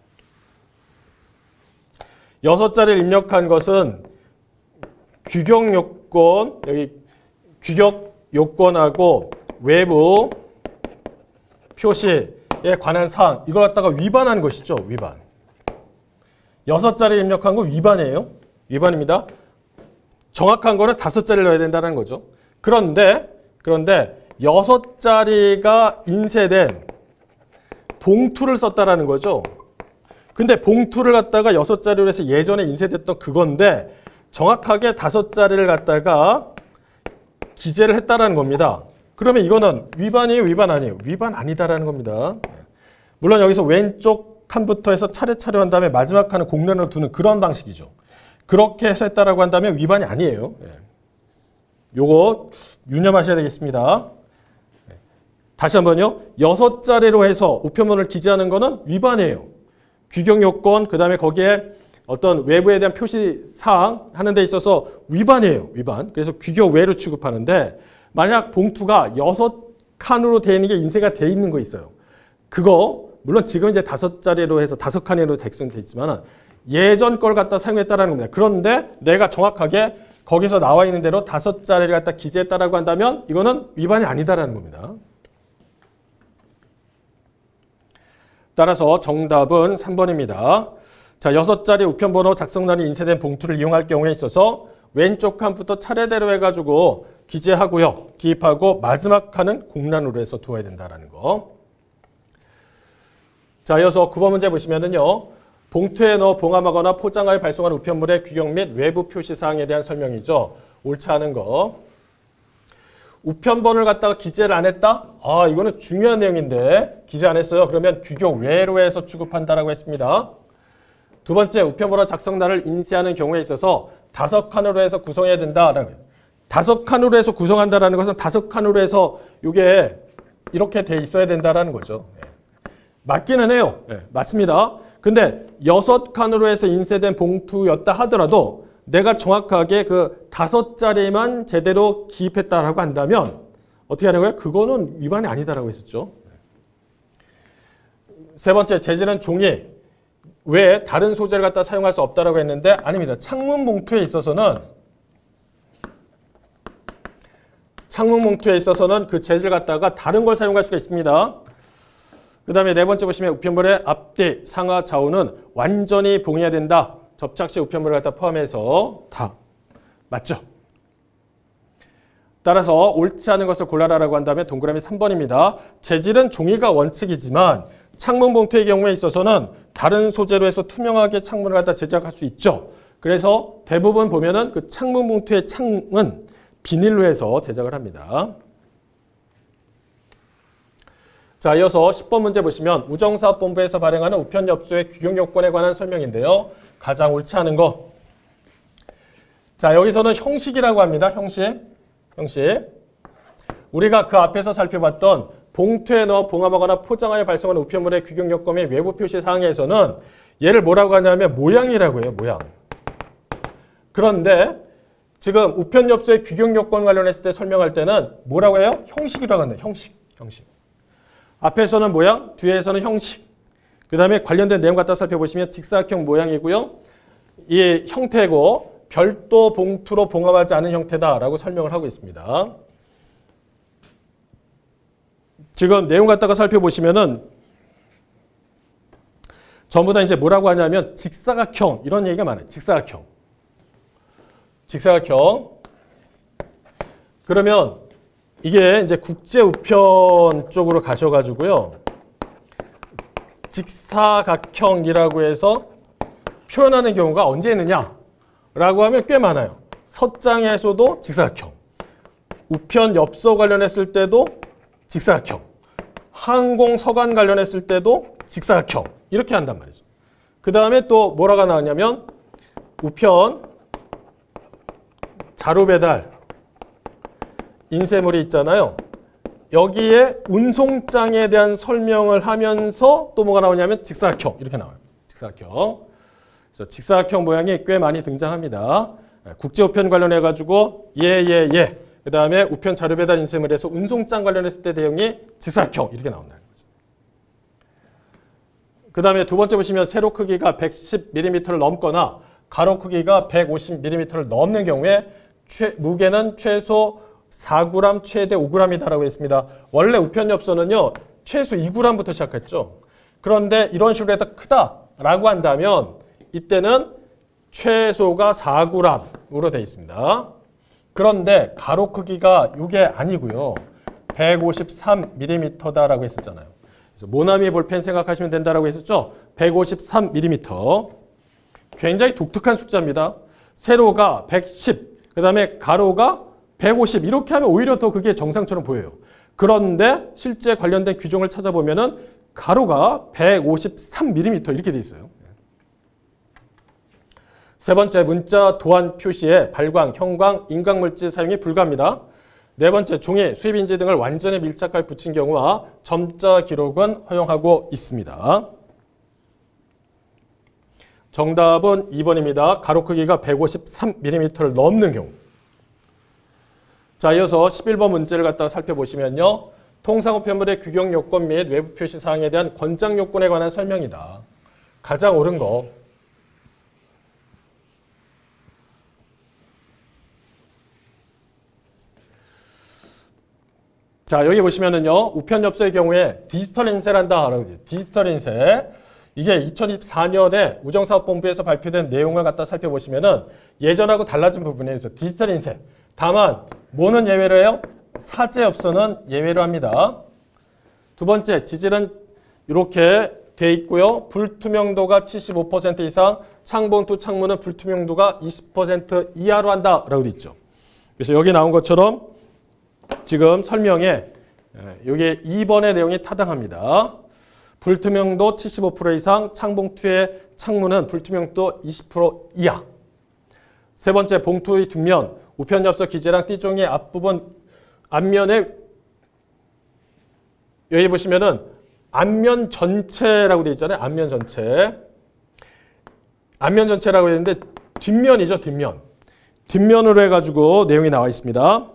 여섯 자리를 입력한 것은 규격 요건, 여기 규격 요건하고 외부 표시에 관한 사항, 이걸 갖다가 위반한 것이죠. 위반. 여섯 자리 입력한 거 위반이에요. 위반입니다. 정확한 거는 다섯 자리를 넣어야 된다는 거죠. 그런데, 그런데 여섯 자리가 인쇄된 봉투를 썼다라는 거죠. 근데 봉투를 갖다가 여섯 자리로 해서 예전에 인쇄됐던 그건데 정확하게 다섯 자리를 갖다가 기재를 했다라는 겁니다. 그러면 이거는 위반이에요? 위반 아니에요? 위반 아니다라는 겁니다. 물론 여기서 왼쪽 칸부터 해서 차례차례 한 다음에 마지막 칸을 공란으로 두는 그런 방식이죠. 그렇게 해서 했다라고 한다면 위반이 아니에요. 요거 유념하셔야 되겠습니다. 다시 한번요. 여섯 자리로 해서 우편물을 기재하는 거는 위반이에요. 규격 요건, 그 다음에 거기에 어떤 외부에 대한 표시 사항 하는 데 있어서 위반이에요. 위반. 그래서 규격 외로 취급하는데 만약 봉투가 여섯 칸으로 되어 있는 게 인쇄가 되어 있는 거 있어요. 그거 물론 지금 이제 다섯 자리로 해서 다섯 칸으로 작성돼 있지만 예전 걸 갖다 사용했다라는 겁니다. 그런데 내가 정확하게 거기서 나와 있는 대로 다섯 자리를 갖다 기재했다라고 한다면 이거는 위반이 아니다라는 겁니다. 따라서 정답은 삼 번입니다. 자, 여섯 자리 우편번호 작성란이 인쇄된 봉투를 이용할 경우에 있어서 왼쪽 칸부터 차례대로 해가지고 기재하고요. 기입하고 마지막 칸은 공란으로 해서 두어야 된다는 거. 자, 이어서 구 번 문제 보시면은요. 봉투에 넣어 봉함하거나 포장하여 발송한 우편물의 규격 및 외부 표시사항에 대한 설명이죠. 옳지 않은 거. 우편번호를 갖다가 기재를 안 했다? 아, 이거는 중요한 내용인데 기재 안 했어요. 그러면 규격 외로 해서 취급한다라고 했습니다. 두 번째, 우편번호 작성란을 인쇄하는 경우에 있어서 다섯 칸으로 해서 구성해야 된다라는 거예요. 다섯 칸으로 해서 구성한다라는 것은 다섯 칸으로 해서 이게 이렇게 돼 있어야 된다라는 거죠. 맞기는 해요. 네, 맞습니다. 근데 여섯 칸으로 해서 인쇄된 봉투였다 하더라도 내가 정확하게 그 다섯 자리만 제대로 기입했다라고 한다면 어떻게 하는 거예요? 그거는 위반이 아니다라고 했었죠. 세 번째, 재질은 종이 외에 다른 소재를 갖다 사용할 수 없다라고 했는데 아닙니다. 창문 봉투에 있어서는 창문 봉투에 있어서는 그 재질 갖다가 다른 걸 사용할 수가 있습니다. 그 다음에 네 번째 보시면 우편물의 앞뒤, 상하, 좌우는 완전히 봉해야 된다. 접착 시 우편물을 갖다 포함해서 다 맞죠? 따라서 옳지 않은 것을 골라라라고 한다면 동그라미 삼 번입니다. 재질은 종이가 원칙이지만 창문 봉투의 경우에 있어서는 다른 소재로 해서 투명하게 창문을 갖다 제작할 수 있죠. 그래서 대부분 보면은 그 창문 봉투의 창은 비닐로 해서 제작을 합니다. 자, 이어서 십 번 문제 보시면 우정사업본부에서 발행하는 우편엽소의 규격 요건에 관한 설명인데요. 가장 옳지 않은 거. 자, 여기서는 형식이라고 합니다. 형식. 형식. 우리가 그 앞에서 살펴봤던 봉투에 넣어 봉합하거나 포장하여 발송하는 우편물의 규격 요건의 외부 표시 사항에서는 얘를 뭐라고 하냐면 모양이라고 해요. 모양. 그런데 지금 우편 엽서의 규격 요건 관련했을 때 설명할 때는 뭐라고 해요? 형식이라고 합니다. 형식. 형식. 앞에서는 모양, 뒤에서는 형식. 그 다음에 관련된 내용 갖다 살펴보시면 직사각형 모양이고요. 이 형태고 별도 봉투로 봉합하지 않은 형태다라고 설명을 하고 있습니다. 지금 내용 갖다가 살펴보시면은 전부 다 이제 뭐라고 하냐면 직사각형 이런 얘기가 많아요. 직사각형. 직사각형. 그러면 이게 이제 국제 우편 쪽으로 가셔가지고요. 직사각형이라고 해서 표현하는 경우가 언제 있느냐라고 하면 꽤 많아요. 서장에서도 직사각형. 우편 엽서 관련했을 때도 직사각형. 항공 서간 관련했을 때도 직사각형. 이렇게 한단 말이죠. 그 다음에 또 뭐라가 나왔냐면 우편 자료 배달 인쇄물이 있잖아요. 여기에 운송장에 대한 설명을 하면서 또 뭐가 나오냐면 직사각형 이렇게 나와요. 직사각형. 그래서 직사각형 모양이 꽤 많이 등장합니다. 국제우편 관련해 가지고 예예예. 예, 예. 그 다음에 우편 자료 배달 인쇄물에서 운송장 관련했을 때 내용이 직사각형 이렇게 나온다는 거죠. 그 다음에 두 번째 보시면 세로 크기가 백십 밀리미터를 넘거나 가로 크기가 백오십 밀리미터를 넘는 경우에 최, 무게는 최소 사 그램 최대 오 그램이다라고 했습니다. 원래 우편 엽서는요. 최소 이 그램부터 시작했죠. 그런데 이런 식으로 해서 크다라고 한다면 이때는 최소가 사 그램으로 되어 있습니다. 그런데 가로 크기가 이게 아니고요. 백오십삼 밀리미터다라고 했었잖아요. 그래서 모나미 볼펜 생각하시면 된다라고 했었죠. 백오십삼 밀리미터. 굉장히 독특한 숫자입니다. 세로가 백십, 그 다음에 가로가 백오십 이렇게 하면 오히려 더 그게 정상처럼 보여요. 그런데 실제 관련된 규정을 찾아보면은 가로가 백오십삼 밀리미터 이렇게 돼 있어요. 세 번째, 문자 도안 표시에 발광, 형광, 인광물질 사용이 불가합니다. 네 번째, 종이, 수입인지 등을 완전히 밀착하여 붙인 경우와 점자 기록은 허용하고 있습니다. 정답은 이 번입니다. 가로 크기가 백오십삼 밀리미터를 넘는 경우. 자, 이어서 십일 번 문제를 갖다가 살펴보시면요. 통상우편물의 규격 요건 및 외부 표시 사항에 대한 권장 요건에 관한 설명이다. 가장 옳은 거. 자, 여기 보시면은요. 우편 엽서의 경우에 디지털 인쇄란다. 디지털 인쇄. 이게 이천이십사 년에 우정사업본부에서 발표된 내용을 갖다 살펴보시면은 예전하고 달라진 부분이에요. 그래서 디지털 인쇄. 다만 뭐는 예외로 해요? 사제 엽서는 예외로 합니다. 두 번째, 지질은 이렇게 돼 있고요. 불투명도가 칠십오 퍼센트 이상, 창봉투 창문은 불투명도가 이십 퍼센트 이하로 한다라고 돼 있죠. 그래서 여기 나온 것처럼 지금 설명에 여기 이 번의 내용이 타당합니다. 불투명도 칠십오 퍼센트 이상, 창봉투의 창문은 불투명도 이십 퍼센트 이하. 세 번째, 봉투의 뒷면, 우편엽서 기재랑 띠종이 앞부분 앞면에 여기 보시면은 앞면 전체라고 되어 있잖아요. 앞면 전체. 앞면 전체라고 되어 있는데 뒷면이죠. 뒷면. 뒷면으로 해가지고 내용이 나와 있습니다.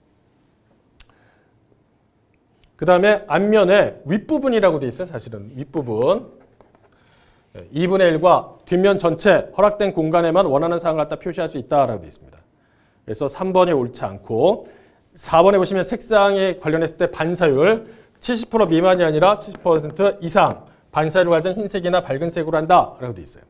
그 다음에 앞면에 윗부분이라고 되어 있어요. 사실은 윗부분. 이분의 일과 뒷면 전체 허락된 공간에만 원하는 사항을 갖다 표시할 수 있다라고 되어 있습니다. 그래서 삼 번이 옳지 않고 사 번에 보시면 색상에 관련했을 때 반사율 칠십 퍼센트 미만이 아니라 칠십 퍼센트 이상 반사율을 가진 흰색이나 밝은 색으로 한다라고 되어 있어요.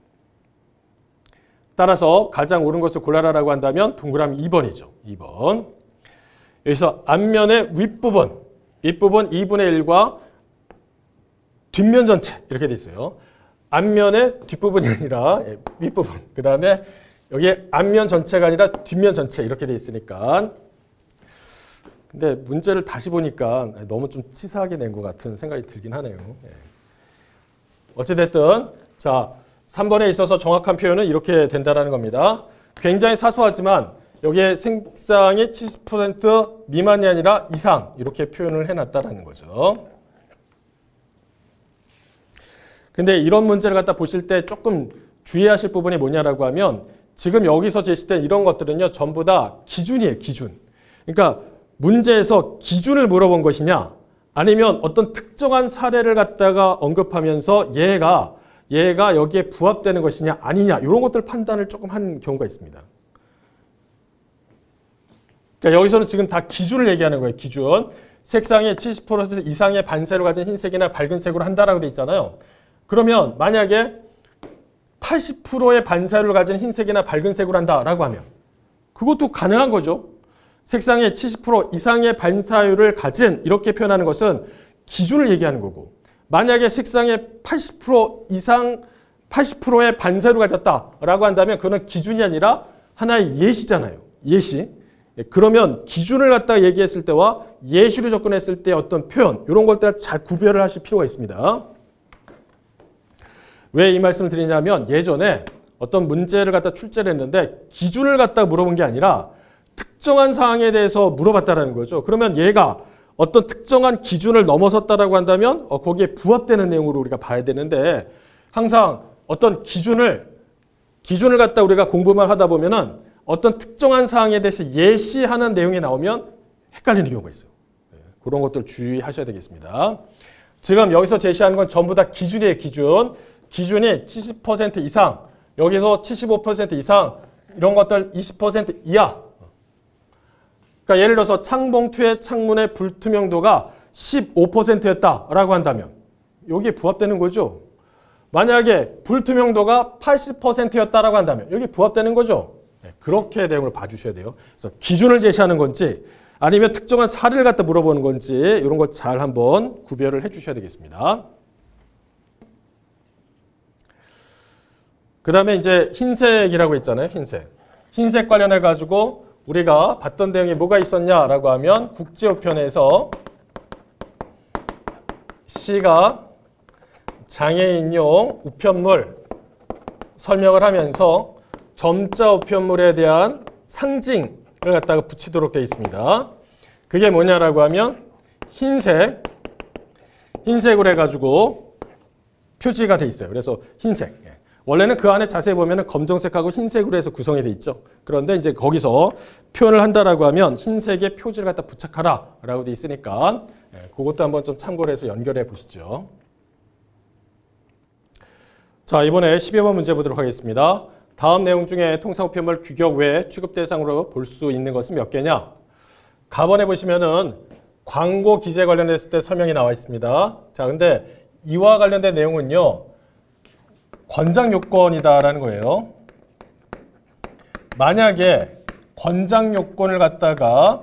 따라서 가장 옳은 것을 골라라라고 한다면 동그라미 이 번이죠. 이 번. 여기서 앞면의 윗부분, 윗부분 이분의 일과 뒷면 전체 이렇게 되어 있어요. 앞면의 뒷부분이 아니라 윗부분. 그 다음에 여기 앞면 전체가 아니라 뒷면 전체 이렇게 돼 있으니까. 근데 문제를 다시 보니까 너무 좀 치사하게 낸 것 같은 생각이 들긴 하네요. 어찌됐든 자 삼 번에 있어서 정확한 표현은 이렇게 된다는 겁니다. 굉장히 사소하지만 여기에 색상이 칠십 퍼센트 미만이 아니라 이상 이렇게 표현을 해놨다라는 거죠. 근데 이런 문제를 갖다 보실 때 조금 주의하실 부분이 뭐냐라고 하면 지금 여기서 제시된 이런 것들은요 전부 다 기준이에요. 기준. 그러니까 문제에서 기준을 물어본 것이냐 아니면 어떤 특정한 사례를 갖다가 언급하면서 얘가 얘가 여기에 부합되는 것이냐 아니냐 이런 것들 판단을 조금 한 경우가 있습니다. 그러니까 여기서는 지금 다 기준을 얘기하는 거예요. 기준. 색상의 칠십 퍼센트 이상의 반사율을 가진 흰색이나 밝은 색으로 한다라고 돼 있잖아요. 그러면 만약에 팔십 퍼센트의 반사율을 가진 흰색이나 밝은 색으로 한다라고 하면 그것도 가능한 거죠. 색상의 칠십 퍼센트 이상의 반사율을 가진 이렇게 표현하는 것은 기준을 얘기하는 거고 만약에 색상의 팔십 퍼센트 이상 팔십 퍼센트의 반사율을 가졌다라고 한다면 그건 기준이 아니라 하나의 예시잖아요. 예시. 그러면 기준을 갖다 얘기했을 때와 예시로 접근했을 때 어떤 표현 이런 것들 잘 구별을 하실 필요가 있습니다. 왜 이 말씀을 드리냐면 예전에 어떤 문제를 갖다 출제를 했는데 기준을 갖다 물어본 게 아니라 특정한 사항에 대해서 물어봤다라는 거죠. 그러면 얘가 어떤 특정한 기준을 넘어섰다라고 한다면 어, 거기에 부합되는 내용으로 우리가 봐야 되는데 항상 어떤 기준을 기준을 갖다 우리가 공부만 하다 보면은 어떤 특정한 사항에 대해서 예시하는 내용이 나오면 헷갈리는 경우가 있어요. 네, 그런 것들 주의하셔야 되겠습니다. 지금 여기서 제시하는 건 전부 다 기준이에요. 기준. 기준이 칠십 퍼센트 이상, 여기서 칠십오 퍼센트 이상, 이런 것들 이십 퍼센트 이하. 그러니까 예를 들어서 창봉투의 창문의 불투명도가 십오 퍼센트였다라고 한다면 여기에 부합되는 거죠. 만약에 불투명도가 팔십 퍼센트였다라고 한다면 여기 부합되는 거죠. 네, 그렇게 내용을 봐주셔야 돼요. 그래서 기준을 제시하는 건지 아니면 특정한 사례를 갖다 물어보는 건지 이런 것 잘 한번 구별을 해주셔야 되겠습니다. 그 다음에 이제 흰색이라고 있잖아요. 흰색. 흰색 관련해 가지고 우리가 봤던 내용이 뭐가 있었냐라고 하면 국제우편에서 시각 장애인용 우편물 설명을 하면서 점자 우편물에 대한 상징을 갖다가 붙이도록 되어 있습니다. 그게 뭐냐라고 하면 흰색, 흰색으로 해가지고 표지가 되어 있어요. 그래서 흰색. 원래는 그 안에 자세히 보면 검정색하고 흰색으로 해서 구성이 되어 있죠. 그런데 이제 거기서 표현을 한다라고 하면 흰색의 표지를 갖다 부착하라 라고 되어 있으니까 예, 그것도 한번 좀 참고를 해서 연결해 보시죠. 자, 이번에 십여 번 문제 보도록 하겠습니다. 다음 내용 중에 통상우편물 규격 외에 취급 대상으로 볼 수 있는 것은 몇 개냐? 가번에 보시면은 광고 기재 관련했을 때 설명이 나와 있습니다. 자, 근데 이와 관련된 내용은요. 권장 요건이다라는 거예요. 만약에 권장 요건을 갖다가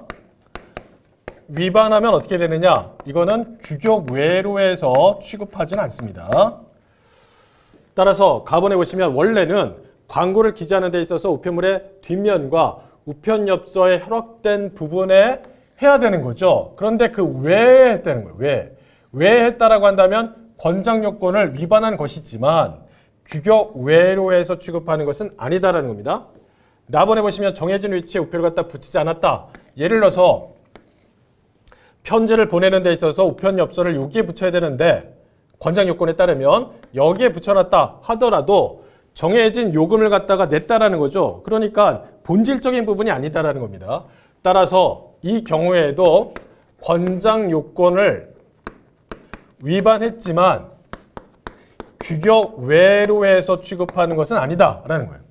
위반하면 어떻게 되느냐? 이거는 규격 외로 해서 취급하지는 않습니다. 따라서 가번에 보시면 원래는 광고를 기재하는 데 있어서 우편물의 뒷면과 우편 엽서에 허락된 부분에 해야 되는 거죠. 그런데 그 외에 했다는 거예요. 왜? 왜 했다라고 한다면 권장 요건을 위반한 것이지만 규격 외로 해서 취급하는 것은 아니다라는 겁니다. 나번에 보시면 정해진 위치에 우표를 갖다 붙이지 않았다. 예를 들어서 편지를 보내는 데 있어서 우편 엽서를 여기에 붙여야 되는데 권장 요건에 따르면 여기에 붙여놨다 하더라도 정해진 요금을 갖다가 냈다라는 거죠. 그러니까 본질적인 부분이 아니다라는 겁니다. 따라서 이 경우에도 권장 요건을 위반했지만 규격 외로 해서 취급하는 것은 아니다라는 거예요.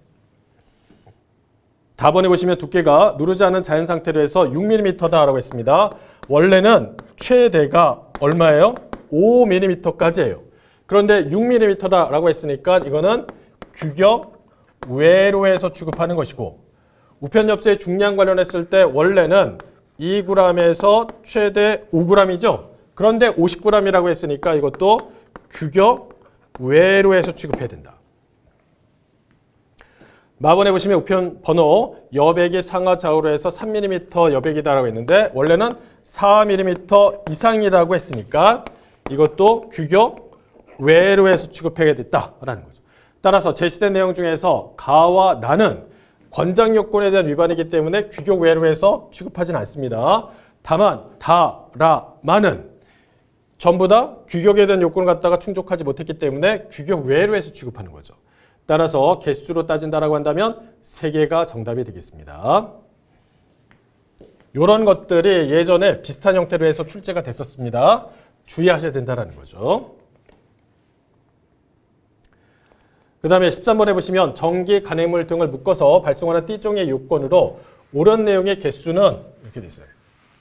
다번에 보시면 두께가 누르지 않은 자연 상태로 해서 육 밀리미터다라고 했습니다. 원래는 최대가 얼마예요? 오 밀리미터까지예요. 그런데 육 밀리미터다라고 했으니까 이거는 규격 외로 해서 취급하는 것이고 우편 엽서의 중량 관련했을 때 원래는 이 그램에서 최대 오 그램이죠. 그런데 오십 그램이라고 했으니까 이것도 규격 외로 해서 취급해야 된다. 마번에 보시면 우편 번호 여백이 상하 좌우로 해서 삼 밀리미터 여백이다라고 했는데 원래는 사 밀리미터 이상이라고 했으니까 이것도 규격 외로 해서 취급해야 됐다라는 거죠. 따라서 제시된 내용 중에서 가와 나는 권장 요건에 대한 위반이기 때문에 규격 외로 해서 취급하진 않습니다. 다만 다, 라, 마는 전부 다 규격에 대한 요건을 갖다가 충족하지 못했기 때문에 규격 외로 해서 취급하는 거죠. 따라서 개수로 따진다라고 한다면 세 개가 정답이 되겠습니다. 이런 것들이 예전에 비슷한 형태로 해서 출제가 됐었습니다. 주의하셔야 된다는 거죠. 그 다음에 십삼 번에 보시면 전기, 간행물 등을 묶어서 발송하는 띠종의 요건으로 옳은 내용의 개수는 이렇게 돼 있어요.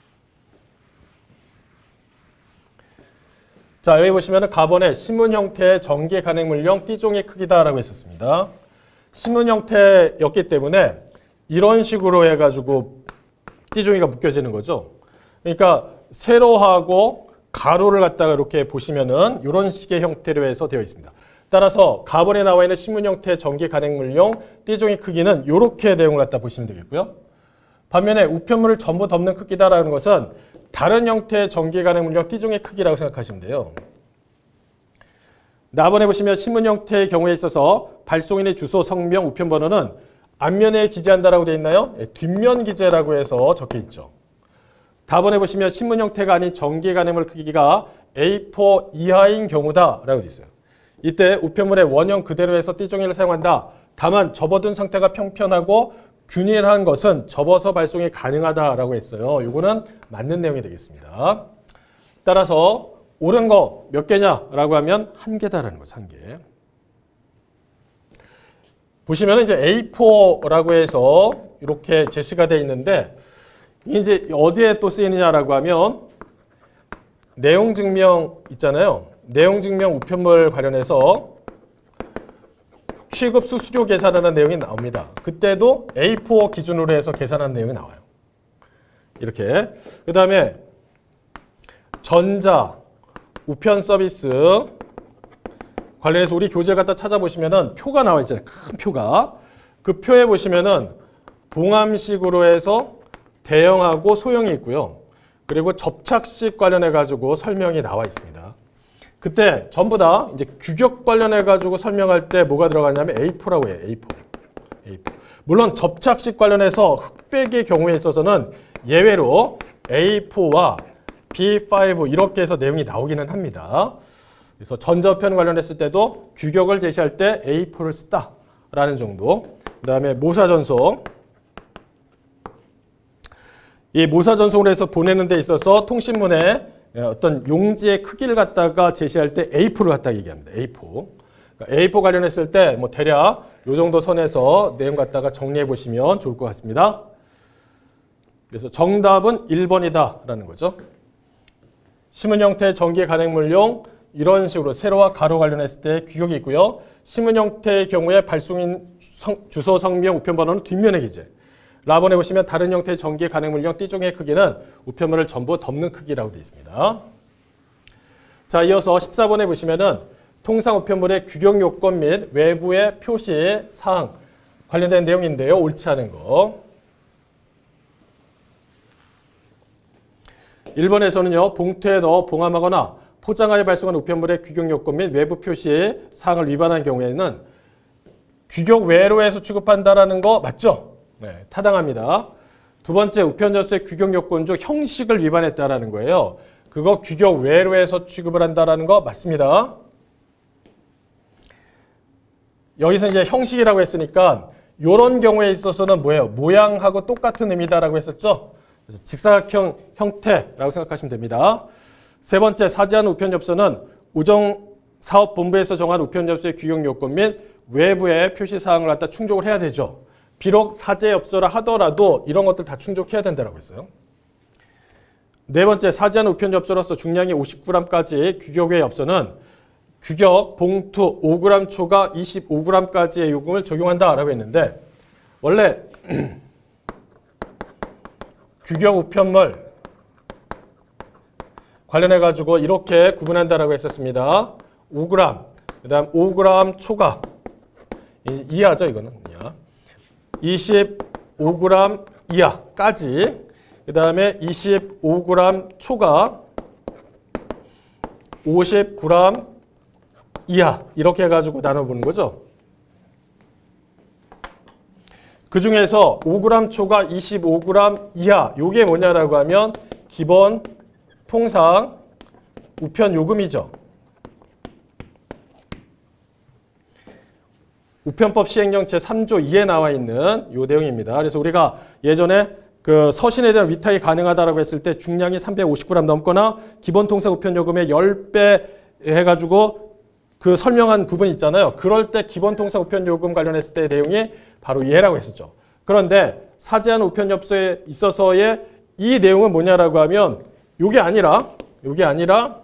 자, 여기 보시면 가번에 신문 형태의 전기, 간행물용 띠종의 크기다라고 했었습니다. 신문 형태였기 때문에 이런 식으로 해가지고 띠종이가 묶여지는 거죠. 그러니까 세로하고 가로를 갖다가 이렇게 보시면은 이런 식의 형태로 해서 되어 있습니다. 따라서 가번에 나와 있는 신문 형태의 전기, 간행물용 띠종의 크기는 이렇게 내용을 갖다 보시면 되겠고요. 반면에 우편물을 전부 덮는 크기다라는 것은 다른 형태의 전기, 간행물용 띠종의 크기라고 생각하시면 돼요. 나번에 보시면 신문 형태의 경우에 있어서 발송인의 주소, 성명, 우편번호는 앞면에 기재한다라고 되어 있나요? 네, 뒷면 기재라고 해서 적혀 있죠. 다번에 보시면 신문 형태가 아닌 전기, 간행물 크기가 에이 사 이하인 경우다라고 되어 있어요. 이때 우편물의 원형 그대로 해서 띠종이를 사용한다. 다만 접어둔 상태가 평편하고 균일한 것은 접어서 발송이 가능하다라고 했어요. 이거는 맞는 내용이 되겠습니다. 따라서 옳은 거 몇 개냐라고 하면 한 개다라는 거죠. 한 개. 보시면 이제 에이 사라고 해서 이렇게 제시가 되어 있는데 이제 어디에 또 쓰이느냐라고 하면 내용 증명 있잖아요. 내용 증명 우편물 관련해서 취급 수수료 계산하는 내용이 나옵니다. 그때도 에이 사 기준으로 해서 계산하는 내용이 나와요. 이렇게. 그 다음에 전자, 우편 서비스 관련해서 우리 교재를 갖다 찾아보시면은 표가 나와 있잖아요. 큰 표가. 그 표에 보시면은 봉함식으로 해서 대형하고 소형이 있고요. 그리고 접착식 관련해 가지고 설명이 나와 있습니다. 그때 전부 다 이제 규격 관련해 가지고 설명할 때 뭐가 들어가냐면 에이 사라고 해요. 에이 사. 에이 사. 물론 접착식 관련해서 흑백의 경우에 있어서는 예외로 에이 사와 비 오 이렇게 해서 내용이 나오기는 합니다. 그래서 전자우편 관련했을 때도 규격을 제시할 때 에이 사를 쓰다라는 정도. 그 다음에 모사전송. 이 모사전송을 해서 보내는 데 있어서 통신문에 어떤 용지의 크기를 갖다가 제시할 때 에이 사를 갖다가 얘기합니다. 에이 사. 그러니까 에이 사 관련했을 때 뭐 대략 이 정도 선에서 내용 갖다가 정리해 보시면 좋을 것 같습니다. 그래서 정답은 일 번이다라는 거죠. 신문 형태의 전기, 간행물용 이런 식으로 세로와 가로 관련했을 때 규격이 있고요. 신문 형태의 경우에 발송인 성, 주소, 성명, 우편번호는 뒷면에 기재. 라번에 보시면 다른 형태의 전기, 간행물용 띠종의 크기는 우편물을 전부 덮는 크기라고 되어 있습니다. 자, 이어서 십사 번에 보시면은 통상 우편물의 규격 요건 및 외부의 표시 사항 관련된 내용인데요. 옳지 않은 거. 일 번에서는요. 봉투에 넣어 봉함하거나 포장하여 발송한 우편물의 규격 요건 및 외부 표시 사항을 위반한 경우에는 규격 외로 해서 취급한다라는 거 맞죠? 네, 타당합니다. 두 번째, 우편 접수의 규격 요건 중 형식을 위반했다라는 거예요. 그거 규격 외로 해서 취급을 한다라는 거 맞습니다. 여기서 이제 형식이라고 했으니까 이런 경우에 있어서는 뭐예요? 모양하고 똑같은 의미다라고 했었죠? 그래서 직사각형 형태라고 생각하시면 됩니다. 세 번째, 사지한 우편 접수는 우정사업본부에서 정한 우편 접수의 규격 요건 및 외부의 표시 사항을 갖다 충족을 해야 되죠. 비록 사제엽서라 하더라도 이런 것들 다 충족해야 된다고 했어요. 네 번째, 사지한 우편 엽서로서 중량이 오십 그램까지 규격의 엽서는 규격 봉투 오 그램 초과 이십오 그램까지의 요금을 적용한다라고 했는데 원래 규격 우편물 관련해 가지고 이렇게 구분한다라고 했었습니다. 오 그램, 그다음 오 그램 초과 이하죠, 이거는. 이하. 이십오 그램 이하까지, 그 다음에 이십오 그램 초과 오십 그램 이하 이렇게 해가지고 나눠보는 거죠. 그 중에서 오 그램 초가 이십오 그램 이하, 요게 뭐냐라고 하면 기본 통상 우편 요금이죠. 우편법 시행령 제삼 조 이에 나와 있는 요 내용입니다. 그래서 우리가 예전에 그 서신에 대한 위탁이 가능하다라고 했을 때 중량이 삼백오십 그램 넘거나 기본 통상 우편 요금의 십 배 해가지고 그 설명한 부분이 있잖아요. 그럴 때 기본 통상 우편 요금 관련했을 때 내용이 바로 얘라고 했었죠. 그런데 사제한 우편 엽서에 있어서의 이 내용은 뭐냐라고 하면 요게 아니라 요게 아니라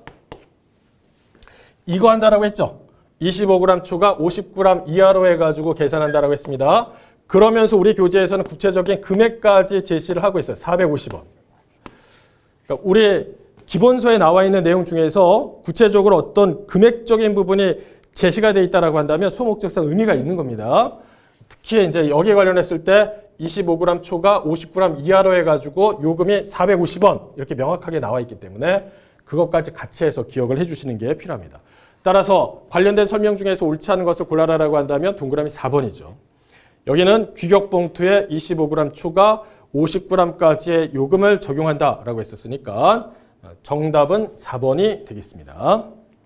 이거 한다라고 했죠. 이십오 그램 초가 오십 그램 이하로 해가지고 계산한다라고 했습니다. 그러면서 우리 교재에서는 구체적인 금액까지 제시를 하고 있어요. 사백오십 원. 그러니까 우리 기본서에 나와 있는 내용 중에서 구체적으로 어떤 금액적인 부분이 제시가 되어 있다라고 한다면 수목적상 의미가 있는 겁니다. 특히 이제 여기에 관련했을 때 이십오 그램 초가 오십 그램 이하로 해가지고 요금이 사백오십 원 이렇게 명확하게 나와 있기 때문에 그것까지 같이 해서 기억을 해주시는 게 필요합니다. 따라서 관련된 설명 중에서 옳지 않은 것을 골라라라고 한다면 동그라미 사 번이죠. 여기는 규격봉투에 이십오 그램 초가 오십 그램까지의 요금을 적용한다라고 했었으니까 정답은 사 번이 되겠습니다.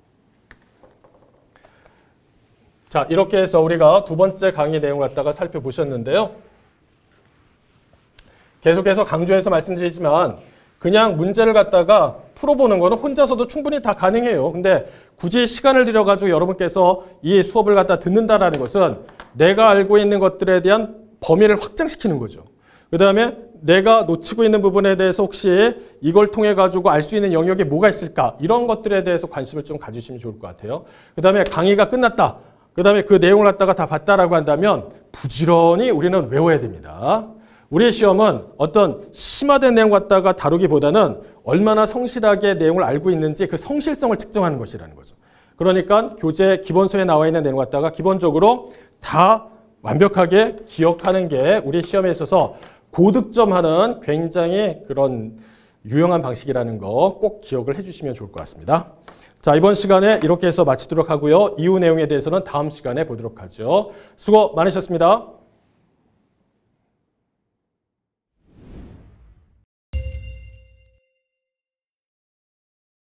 자, 이렇게 해서 우리가 두 번째 강의 내용을 갖다가 살펴보셨는데요. 계속해서 강조해서 말씀드리지만 그냥 문제를 갖다가 풀어보는 거는 혼자서도 충분히 다 가능해요. 근데 굳이 시간을 들여가지고 여러분께서 이 수업을 갖다 듣는다라는 것은 내가 알고 있는 것들에 대한 범위를 확장시키는 거죠. 그 다음에 내가 놓치고 있는 부분에 대해서 혹시 이걸 통해 가지고 알 수 있는 영역이 뭐가 있을까? 이런 것들에 대해서 관심을 좀 가지시면 좋을 것 같아요. 그 다음에 강의가 끝났다. 그 다음에 그 내용을 갖다가 다 봤다라고 한다면 부지런히 우리는 외워야 됩니다. 우리의 시험은 어떤 심화된 내용 갖다가 다루기보다는 얼마나 성실하게 내용을 알고 있는지 그 성실성을 측정하는 것이라는 거죠. 그러니까 교재 기본서에 나와 있는 내용 갖다가 기본적으로 다 완벽하게 기억하는 게 우리 시험에 있어서 고득점하는 굉장히 그런 유용한 방식이라는 거 꼭 기억을 해주시면 좋을 것 같습니다. 자, 이번 시간에 이렇게 해서 마치도록 하고요. 이후 내용에 대해서는 다음 시간에 보도록 하죠. 수고 많으셨습니다.